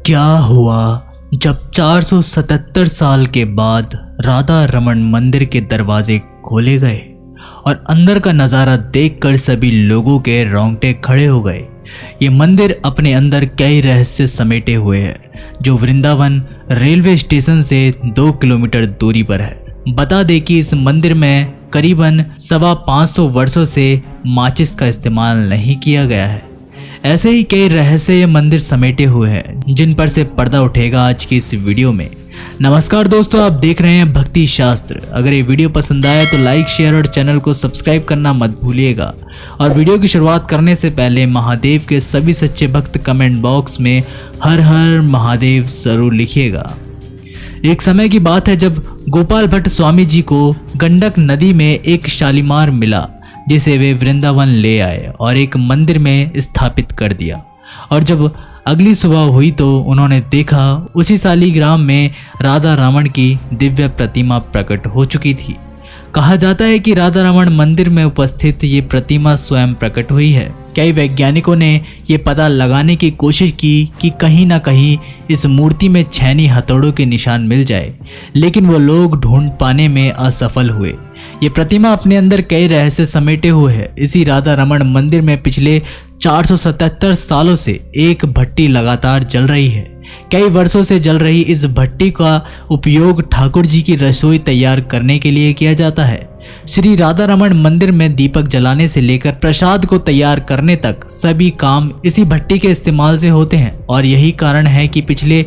क्या हुआ जब 477 साल के बाद राधा रमण मंदिर के दरवाजे खोले गए और अंदर का नज़ारा देखकर सभी लोगों के रोंगटे खड़े हो गए। ये मंदिर अपने अंदर कई रहस्य समेटे हुए है जो वृंदावन रेलवे स्टेशन से 2 किलोमीटर दूरी पर है। बता दें कि इस मंदिर में करीबन 550 वर्षों से माचिस का इस्तेमाल नहीं किया गया है। ऐसे ही कई रहस्य ये मंदिर समेटे हुए हैं जिन पर से पर्दा उठेगा आज की इस वीडियो में। नमस्कार दोस्तों, आप देख रहे हैं भक्ति शास्त्र। अगर ये वीडियो पसंद आया तो लाइक शेयर और चैनल को सब्सक्राइब करना मत भूलिएगा। और वीडियो की शुरुआत करने से पहले महादेव के सभी सच्चे भक्त कमेंट बॉक्स में हर हर महादेव जरूर लिखिएगा। एक समय की बात है जब गोपाल भट्ट स्वामी जी को गंडक नदी में एक शालीमार मिला जिसे वे वृंदावन ले आए और एक मंदिर में स्थापित कर दिया। और जब अगली सुबह हुई तो उन्होंने देखा उसी शालीग्राम में राधा रमण की दिव्य प्रतिमा प्रकट हो चुकी थी। कहा जाता है कि राधा रमण मंदिर में उपस्थित ये प्रतिमा स्वयं प्रकट हुई है। कई वैज्ञानिकों ने ये पता लगाने की कोशिश की कि कहीं ना कहीं इस मूर्ति में छेनी हथौड़ों के निशान मिल जाए, लेकिन वो लोग ढूंढ पाने में असफल हुए। ये प्रतिमा अपने अंदर कई रहस्य समेटे हुए है। इसी राधा रमण मंदिर में पिछले 477 सालों से एक भट्टी लगातार जल रही है। कई वर्षों से जल रही इस भट्टी का उपयोग ठाकुर जी की रसोई तैयार करने के लिए किया जाता है। श्री राधा रमण मंदिर में दीपक जलाने से लेकर प्रसाद को तैयार करने तक सभी काम इसी भट्टी के इस्तेमाल से होते हैं। और यही कारण है कि पिछले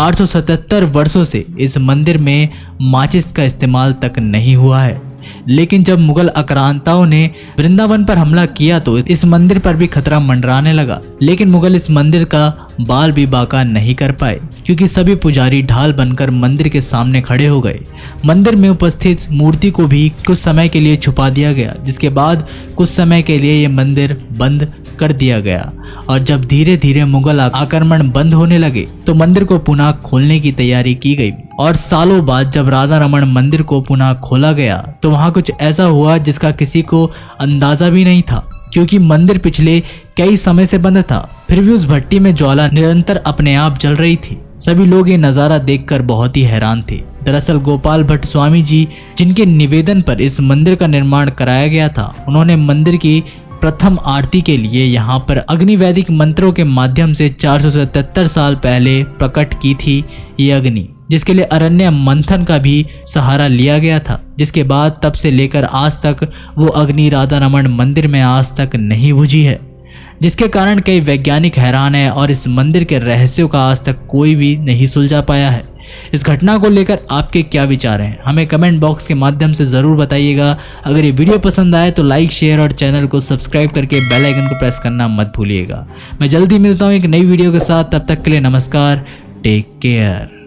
477 वर्षों से इस मंदिर में माचिस का इस्तेमाल तक नहीं हुआ है। लेकिन जब मुगल आक्रांताओं ने वृंदावन पर हमला किया तो इस मंदिर पर भी खतरा मंडराने लगा। लेकिन मुगल इस मंदिर का बाल भी बाका नहीं कर पाए क्योंकि सभी पुजारी ढाल बनकर मंदिर के सामने खड़े हो गए। मंदिर में उपस्थित मूर्ति को भी कुछ समय के लिए छुपा दिया गया, जिसके बाद कुछ समय के लिए ये मंदिर बंद कर दिया गया। और जब धीरे धीरे मुगल आक्रमण बंद होने लगे तो मंदिर को पुनः खोलने की तैयारी की गई। और सालों बाद जब राधा रमण मंदिर को पुनः खोला गया तो वहां कुछ ऐसा हुआ जिसका किसी को अंदाजा भी नहीं था, क्योंकि मंदिर पिछले कई समय से बंद था। फिर भी उस भट्टी में ज्वाला निरंतर अपने आप जल रही थी। सभी लोग ये नज़ारा देखकर बहुत ही हैरान थे। दरअसल गोपाल भट्ट स्वामी जी, जिनके निवेदन पर इस मंदिर का निर्माण कराया गया था, उन्होंने मंदिर की प्रथम आरती के लिए यहाँ पर अग्निवैदिक मंत्रों के माध्यम से 477 साल पहले प्रकट की थी ये अग्नि, जिसके लिए अरण्य मंथन का भी सहारा लिया गया था। जिसके बाद तब से लेकर आज तक वो अग्नि राधा रमण मंदिर में आज तक नहीं बुझी है, जिसके कारण कई वैज्ञानिक हैरान है और इस मंदिर के रहस्यों का आज तक कोई भी नहीं सुलझा पाया है। इस घटना को लेकर आपके क्या विचार हैं, हमें कमेंट बॉक्स के माध्यम से ज़रूर बताइएगा। अगर ये वीडियो पसंद आए तो लाइक शेयर और चैनल को सब्सक्राइब करके बेल आइकन को प्रेस करना मत भूलिएगा। मैं जल्दी मिलता हूँ एक नई वीडियो के साथ, तब तक के लिए नमस्कार, टेक केयर।